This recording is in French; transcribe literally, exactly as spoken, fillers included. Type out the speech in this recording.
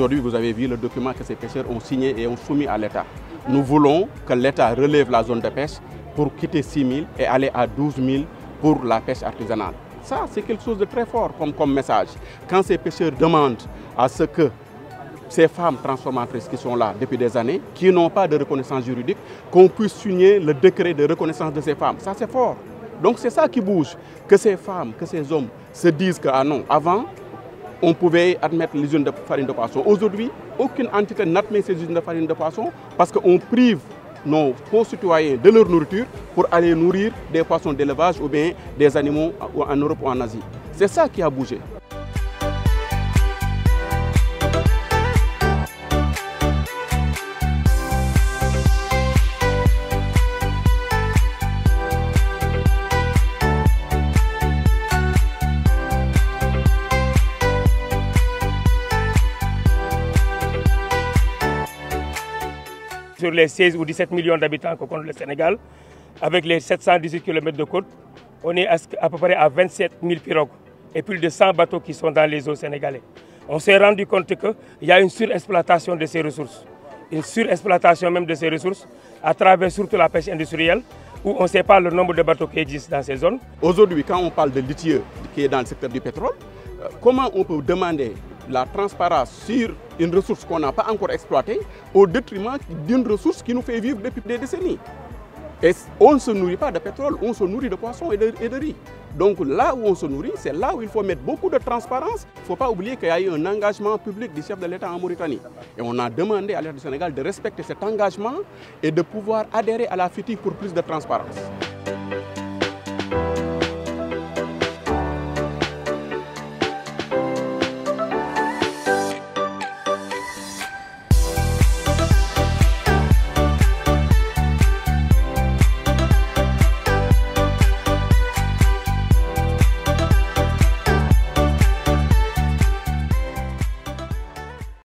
Aujourd'hui, vous avez vu le document que ces pêcheurs ont signé et ont soumis à l'État. Nous voulons que l'État relève la zone de pêche pour quitter six mille et aller à douze mille pour la pêche artisanale. Ça, c'est quelque chose de très fort comme, comme message. Quand ces pêcheurs demandent à ce que ces femmes transformatrices qui sont là depuis des années, qui n'ont pas de reconnaissance juridique, qu'on puisse signer le décret de reconnaissance de ces femmes. Ça, c'est fort. Donc c'est ça qui bouge. Que ces femmes, que ces hommes se disent que, ah non, avant, on pouvait admettre les usines de farine de poisson. Aujourd'hui, aucune entité n'admet ces usines de farine de poisson parce qu'on prive nos concitoyens de leur nourriture pour aller nourrir des poissons d'élevage ou bien des animaux en Europe ou en Asie. C'est ça qui a bougé. Sur les seize ou dix-sept millions d'habitants que compte le Sénégal, avec les sept cent dix-huit kilomètres de côte, on est à peu près à vingt-sept mille pirogues et plus de cent bateaux qui sont dans les eaux sénégalaises. On s'est rendu compte qu'il y a une surexploitation de ces ressources, une surexploitation même de ces ressources à travers surtout la pêche industrielle, où on ne sait pas le nombre de bateaux qui existent dans ces zones. Aujourd'hui, quand on parle de litigieux qui est dans le secteur du pétrole, comment on peut demander la transparence sur une ressource qu'on n'a pas encore exploitée au détriment d'une ressource qui nous fait vivre depuis des décennies. Et on ne se nourrit pas de pétrole, on se nourrit de poissons et de, et de riz. Donc là où on se nourrit, c'est là où il faut mettre beaucoup de transparence. Il ne faut pas oublier qu'il y a eu un engagement public du chef de l'État en Mauritanie. Et on a demandé à l'État du Sénégal de respecter cet engagement et de pouvoir adhérer à la F I T I pour plus de transparence.